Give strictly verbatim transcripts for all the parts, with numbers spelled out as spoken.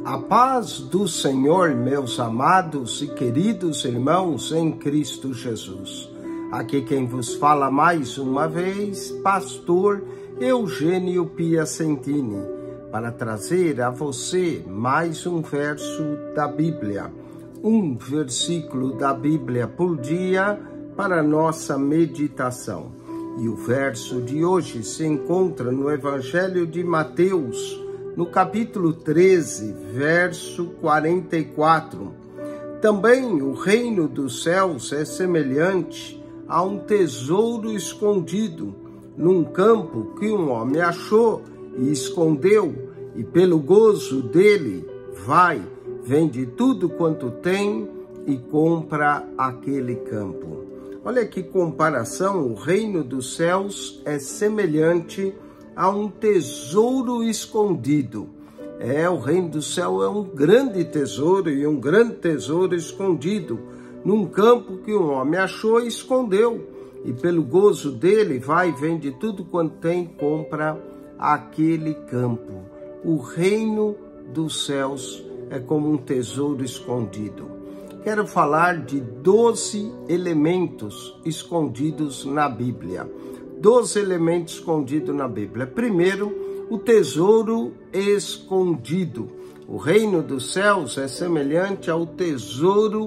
A paz do Senhor, meus amados e queridos irmãos em Cristo Jesus. Aqui quem vos fala mais uma vez, pastor Eugênio Piacentini, para trazer a você mais um verso da Bíblia, um versículo da Bíblia por dia para nossa meditação. E o verso de hoje se encontra no Evangelho de Mateus, no capítulo treze, verso quarenta e quatro. Também o reino dos céus é semelhante a um tesouro escondido num campo que um homem achou e escondeu, e pelo gozo dele vai, vende tudo quanto tem e compra aquele campo. Olha que comparação, o reino dos céus é semelhante a um tesouro escondido. É, o reino do céu é um grande tesouro e um grande tesouro escondido num campo que um homem achou e escondeu. E pelo gozo dele vai, vende tudo quanto tem, compra aquele campo. O reino dos céus é como um tesouro escondido. Quero falar de doze elementos escondidos na Bíblia. doze elementos escondidos na Bíblia. Primeiro, o tesouro escondido. O reino dos céus é semelhante ao tesouro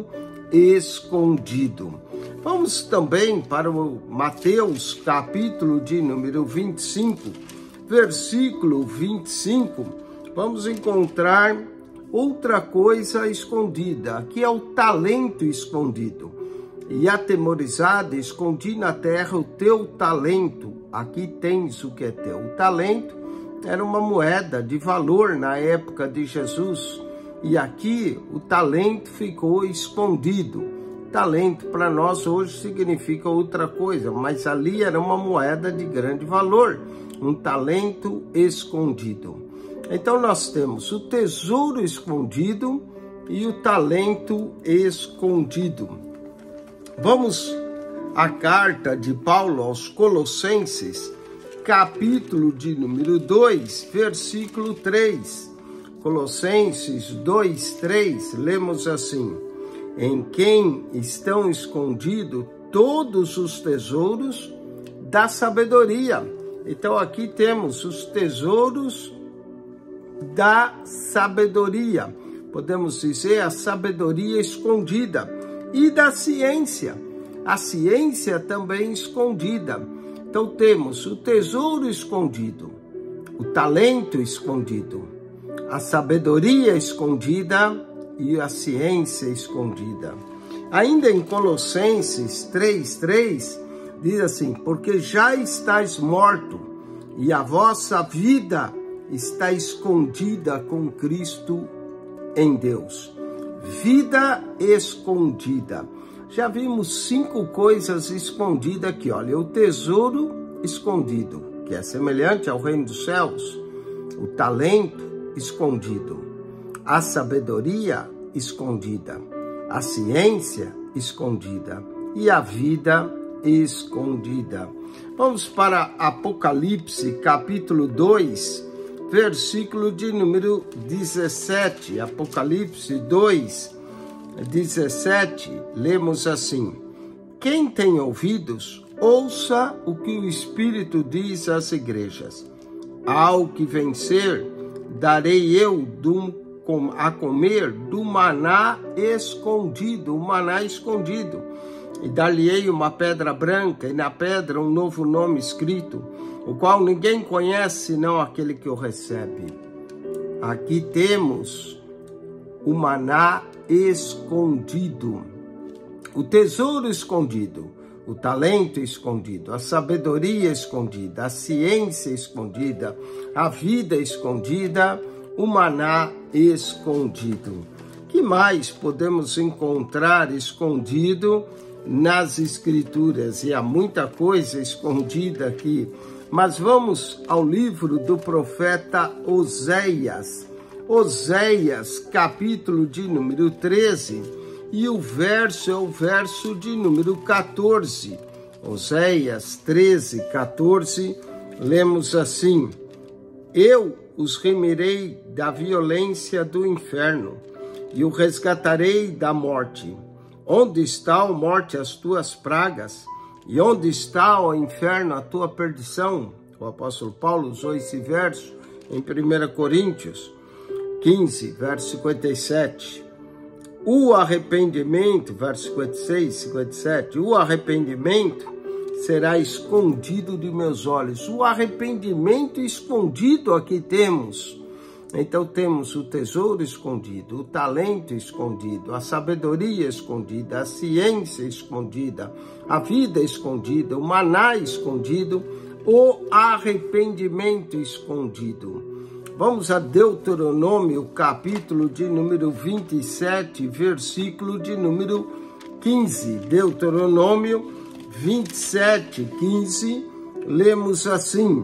escondido. Vamos também para o Mateus, capítulo de número vinte e cinco, versículo vinte e cinco. Vamos encontrar outra coisa escondida, que é o talento escondido. E atemorizado, escondi na terra o teu talento. Aqui tens o que é teu. O talento era uma moeda de valor na época de Jesus. E aqui o talento ficou escondido. Talento para nós hoje significa outra coisa, mas ali era uma moeda de grande valor. Um talento escondido. Então nós temos o tesouro escondido e o talento escondido. Vamos à carta de Paulo aos Colossenses, capítulo de número dois, versículo três. Colossenses dois, três, lemos assim: em quem estão escondidos todos os tesouros da sabedoria. Então aqui temos os tesouros da sabedoria. Podemos dizer a sabedoria escondida. E da ciência, a ciência também escondida. Então temos o tesouro escondido, o talento escondido, a sabedoria escondida e a ciência escondida. Ainda em Colossenses três, três, diz assim: porque já estáis morto e a vossa vida está escondida com Cristo em Deus. Vida escondida. Já vimos cinco coisas escondidas aqui. Olha, o tesouro escondido, que é semelhante ao reino dos céus. O talento escondido. A sabedoria escondida. A ciência escondida. E a vida escondida. Vamos para Apocalipse, capítulo dois, versículo de número dezessete, Apocalipse dois, dezessete, lemos assim: quem tem ouvidos, ouça o que o Espírito diz às igrejas. Ao que vencer, darei eu do, a comer do maná escondido, o maná escondido, e dar-lhe-ei uma pedra branca, e na pedra um novo nome escrito, o qual ninguém conhece, senão aquele que o recebe. Aqui temos o maná escondido, o tesouro escondido, o talento escondido, a sabedoria escondida, a ciência escondida, a vida escondida, o maná escondido. Que mais podemos encontrar escondido nas Escrituras? E há muita coisa escondida aqui. Mas vamos ao livro do profeta Oséias. Oséias, capítulo de número treze, e o verso é o verso de número quatorze. Oséias treze, quatorze, lemos assim: eu os remirei da violência do inferno e o resgatarei da morte. Onde está, ó morte, as tuas pragas? E onde está, ó inferno, a tua perdição? O apóstolo Paulo usou esse verso em primeira Coríntios quinze, verso cinquenta e sete. O arrependimento, verso cinquenta e seis, cinquenta e sete, o arrependimento será escondido de meus olhos. O arrependimento escondido aqui temos. Então temos o tesouro escondido, o talento escondido, a sabedoria escondida, a ciência escondida, a vida escondida, o maná escondido, o arrependimento escondido. Vamos a Deuteronômio, capítulo de número vinte e sete, versículo de número quinze. Deuteronômio vinte e sete, quinze, lemos assim: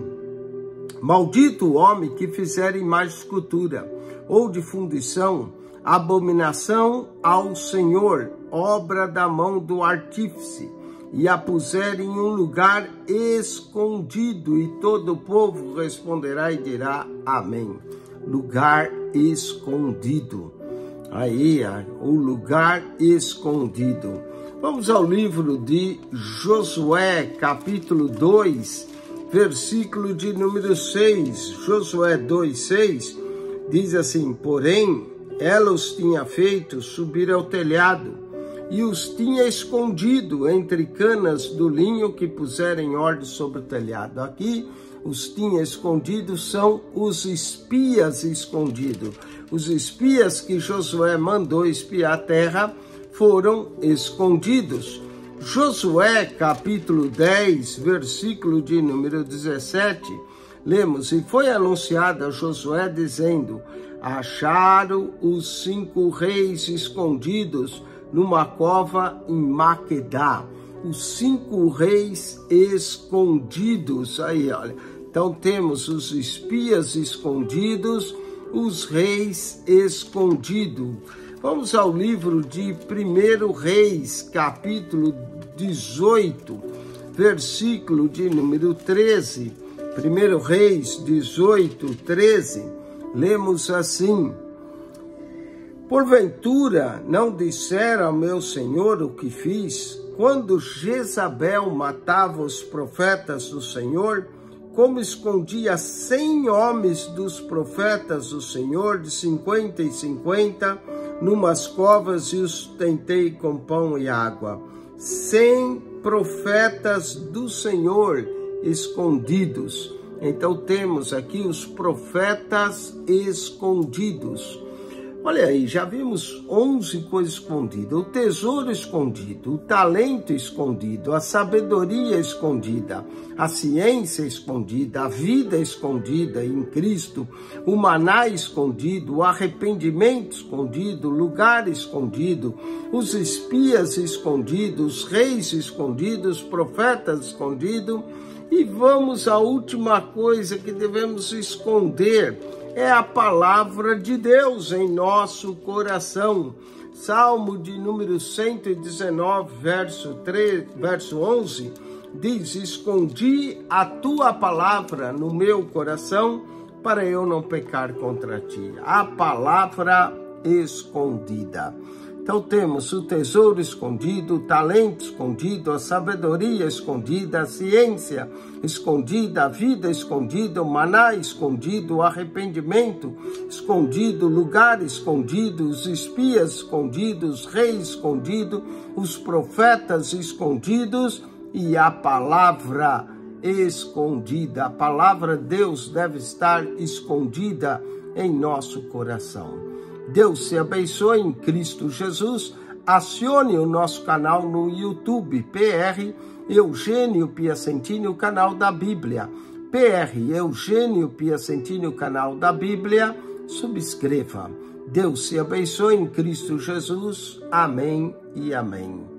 Maldito o homem que fizer imagem de escultura ou de fundição, abominação ao Senhor, obra da mão do artífice, e a puser em um lugar escondido. E todo o povo responderá e dirá amém. Lugar escondido. Aí, o lugar escondido. Vamos ao livro de Josué, capítulo dois, versículo de número seis. Josué dois, seis, diz assim: Porém, ela os tinha feito subir ao telhado, e os tinha escondido entre canas do linho que puseram em ordem sobre o telhado. Aqui, os tinha escondido são os espias escondidos. Os espias que Josué mandou espiar a terra foram escondidos. Josué, capítulo dez, versículo de número dezessete, lemos: E foi anunciado a Josué, dizendo: Acharam os cinco reis escondidos numa cova em Maquedá. Os cinco reis escondidos. Aí, olha. Então, temos os espias escondidos, os reis escondidos. Vamos ao livro de primeiro Reis, capítulo dezoito, versículo de número treze. primeiro Reis dezoito, treze. Lemos assim: Porventura não dissera ao meu senhor o que fiz, quando Jezabel matava os profetas do Senhor, como escondia cem homens dos profetas do Senhor, de cinquenta e cinquenta, numas covas, e os tentei com pão e água. Cem profetas do Senhor escondidos. Então temos aqui os profetas escondidos. Olha aí, já vimos onze coisas escondidas: o tesouro escondido, o talento escondido, a sabedoria escondida, a ciência escondida, a vida escondida em Cristo, o maná escondido, o arrependimento escondido, o lugar escondido, os espias escondidos, os reis escondidos, os profetas escondidos. E vamos à última coisa que devemos esconder: é a palavra de Deus em nosso coração. Salmo de número cento e dezenove, verso, três, verso onze, diz: Escondi a tua palavra no meu coração, para eu não pecar contra ti. A palavra escondida. Então temos o tesouro escondido, o talento escondido, a sabedoria escondida, a ciência escondida, a vida escondida, o maná escondido, o arrependimento escondido, o lugar escondido, os espias escondidos, os reis escondidos, os profetas escondidos e a palavra escondida. A palavra de Deus deve estar escondida em nosso coração. Deus se abençoe em Cristo Jesus. Acione o nosso canal no YouTube, P R Eugênio Piacentini, o canal da Bíblia. P R Eugênio Piacentini, o canal da Bíblia. Subscreva. Deus se abençoe em Cristo Jesus. Amém e amém.